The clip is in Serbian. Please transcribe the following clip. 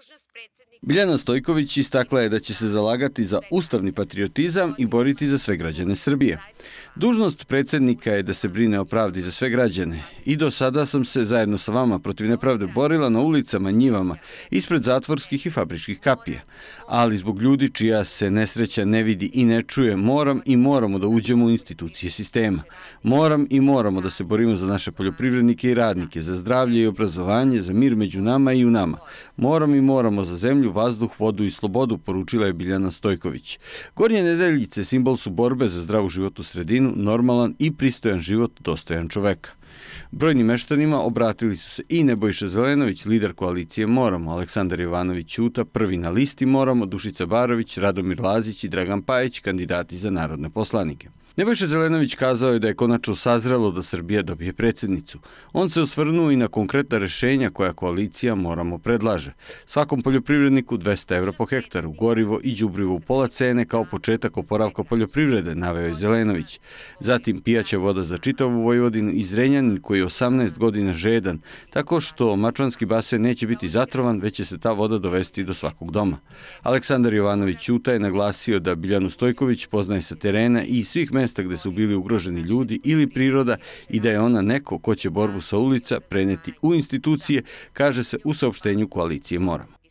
Biljana Stojković istakla je da će se zalagati za ustavni patriotizam i boriti za sve građane Srbije. Dužnost predsjednika je da se brine o pravdi za sve građane. I do sada sam se zajedno sa vama protiv nepravde borila na ulicama, njivama, ispred zatvorskih i fabričkih kapija. Ali zbog ljudi čija se nesreća ne vidi i ne čuje, moramo da uđemo u institucije sistema. Moramo da se borimo za naše poljoprivrednike i radnike, za zdravlje i obrazovanje, za mir među nama i u nama. Moramo za zemlju, vazduh, vodu i slobodu, poručila je Biljana Stojković. Gornje Nedeljice simbol su borbe za zdravu životnu sredinu, normalan i pristojan život dostojan čoveka. Brojnim meštanima obratili su se i Nebojša Zelenović, lider koalicije Moramo, Aleksandar Jovanović Ćuta, prvi na listi Moramo, Dušica Barović, Radomir Lazić i Dragan Pajić, kandidati za narodne poslanike. Nebojša Zelenović kazao je da je konačno sazrelo da Srbija dobije predsjednicu. On se osvrnuo i na konkretna rešenja koja koalicija Moramo predlaže. Svakom poljoprivredniku 200 € po hektaru, gorivo i đubrivo u pola cene kao početak oporavka poljoprivrede, naveo je Zelenović. Zatim pijaća voda za čitavu Vojvodinu i Zrenjanin koji je 18 godina žedan, tako što Mačvanski basen neće biti zatrovan, već će se ta voda dovesti do svakog doma. Aleksandar Jovanović Ćuta je naglasio da Biljanu Stojković poznaje sa terena i svih mesta gde su bili ugroženi ljudi ili priroda i da je ona neko ko će borbu sa ulica preneti u institucije, kaže se u saopštenju koalicije Moramo.